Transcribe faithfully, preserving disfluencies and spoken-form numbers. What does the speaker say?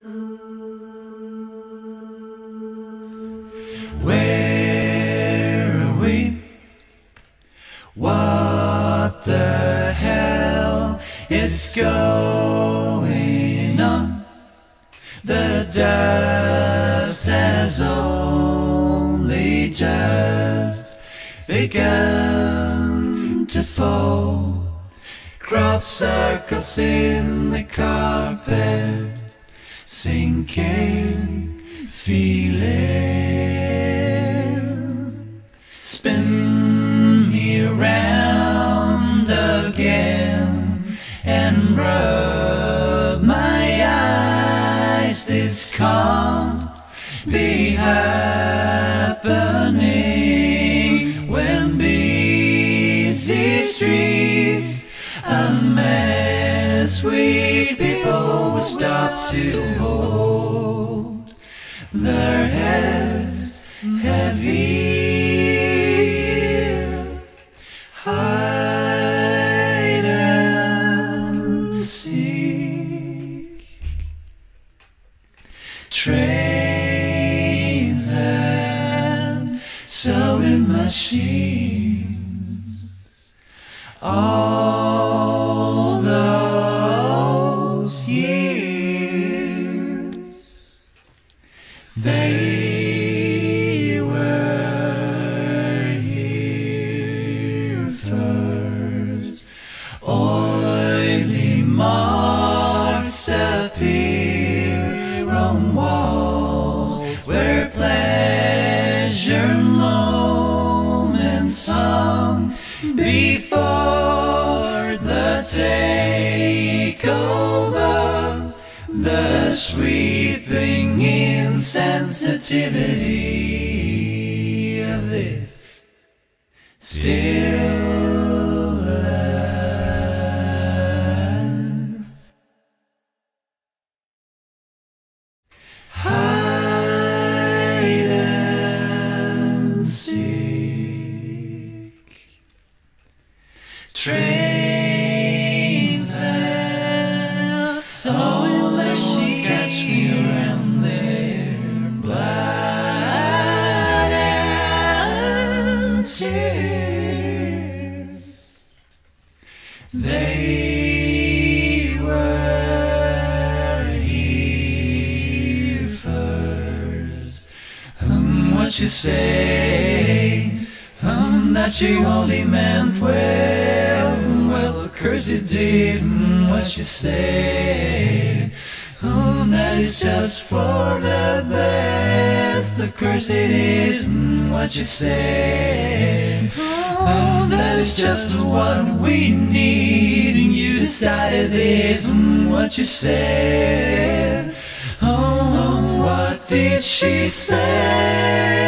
Where are we? What the hell is going on? The dust has only just begun to fall. Crop circles in the carpet, sinking feeling. Spin me around again and rub my eyes. This can't be happening when busy streets a mess. We people will stop to hold their heads heavy. Hide and seek. Trains and sewing machines, all those years they were here first. Oily marks appear on walls where pleasure moments hung before the takeover. The sweeping insensitivity of this still life. Hide and seek. Trains and sewing machines, catch me around there. Blood and tears, they were here first. Um, what you say? Um, that you only meant well. Well, of course you did. Um, what you say? Oh, that is just for the best. Of course it is. Mm, what you say? Oh, that is just what we need, and you decided this. Mm, what you say? Oh, what did she say?